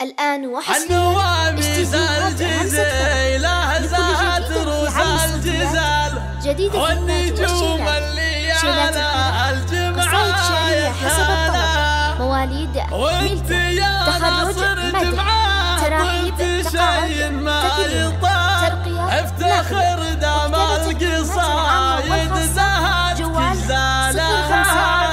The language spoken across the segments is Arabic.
الآن وحصريا النواميس الجزيلة زهت روس الجزال والنجوم اللي على الجمعة يسالها مواليد وانت يا ناصر جمعة وانت شي ما يطال افتخر دام القصايد زهت جزالها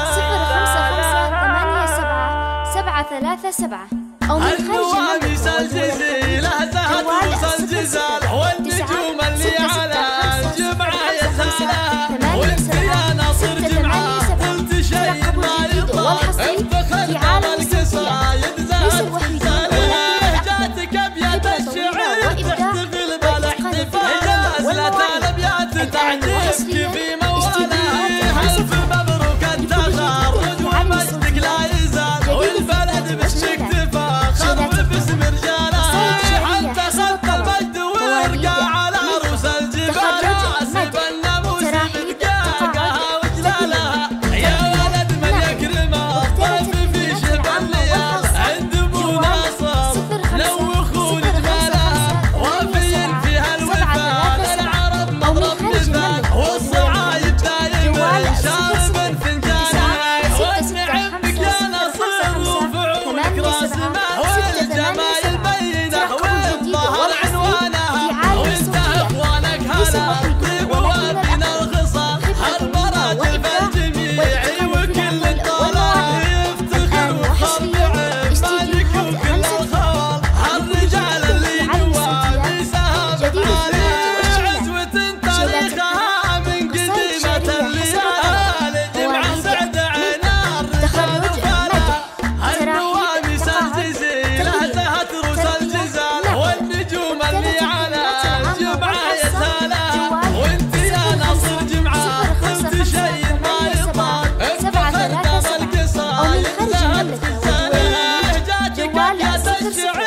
055877 أو من خارج النواميس الجزيلة زهت روس الجزال والنجوم اللي على الجمعة يسالها وانت يا ناصر جمعة قلت شيء ما يطال افتخر دام القصايد زهت جزالها جاتك ابيات الشعر تحتفل بالاحتفال نازلة الابيات تعجبك في موالها الف مبروك التخرج ومجدك لا يزال والبلد باسمك تفاخر وباسم رجالها حتى خط المجد ويرقى على عروس الجبال حاسب الناموس بدقاقها وجلالها يا ولد من يكرم الطيف في شبه الليال عند ابو ناصر لوخوا جبالها وافيين فيها الوفاء للعرب مضرب مثال والصعايب دايما شارب فنجانها والنعم بك يا ناصر وفعولك راس مال والجمايل بينه والظهر عنوانها وانت اخوانك هلا الطيب وبين الخصال البراد الجميع وكل الطلال يفتخر وخضع مالك وكل الخوال الرجال اللي نواميسها بحالها عزوة تاريخها من قديمة الليالي جمعة سعد عنار رجال بالها النواميس الجزيلة زهت روس الجزال والنجوم اللي على الجمعة يسالها وانت يا ناصر جمعة قلت شيء ما يطال افتخر دام القصايد زهت جزالها جاتك ابيات الشعر